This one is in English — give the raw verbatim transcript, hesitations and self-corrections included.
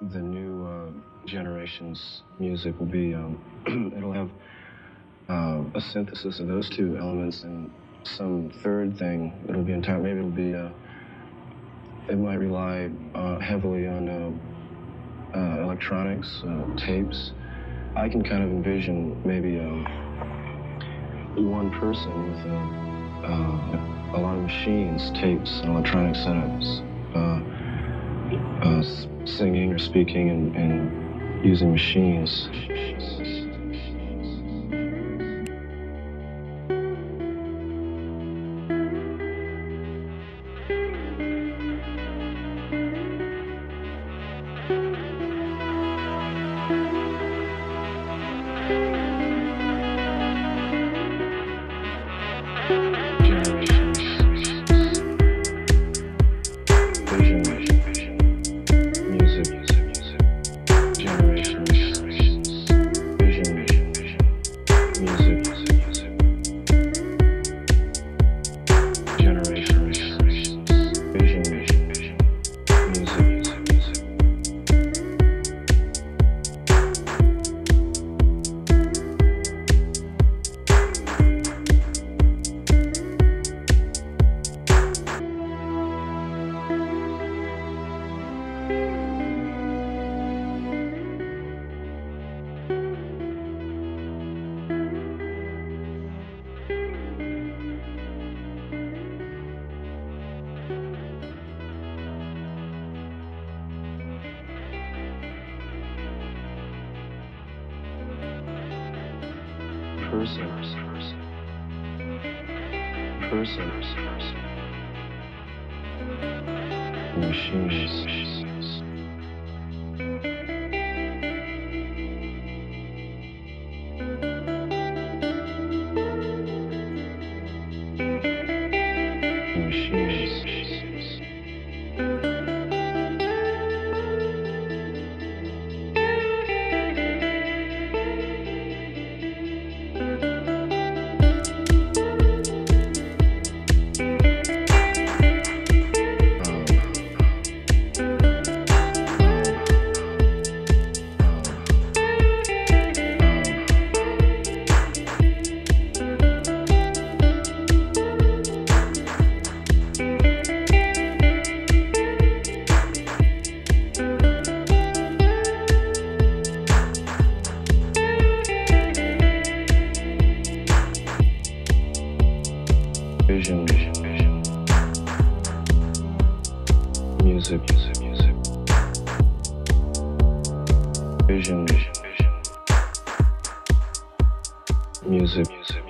the new uh, generation's music will be, um, it'll have uh, a synthesis of those two elements and some third thing. It'll be entire, maybe it'll be, uh, it might rely uh, heavily on uh, uh, electronics, uh, tapes. I can kind of envision maybe um, one person with uh, uh, a lot of machines, tapes, and electronic setups, uh, uh, singing or speaking and, and using machines. Person, person, person, person, machines. Vision, vision, vision. Music, music, music. Vision, vision, vision. Music, music.